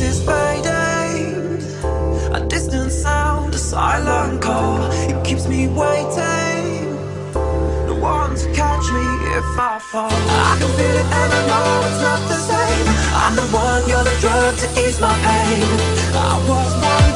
is fading, a distant sound, a silent call. It keeps me waiting, no one to catch me if I fall. I can feel it and I know it's not the same. I'm the one, you're the drug to ease my pain. I was one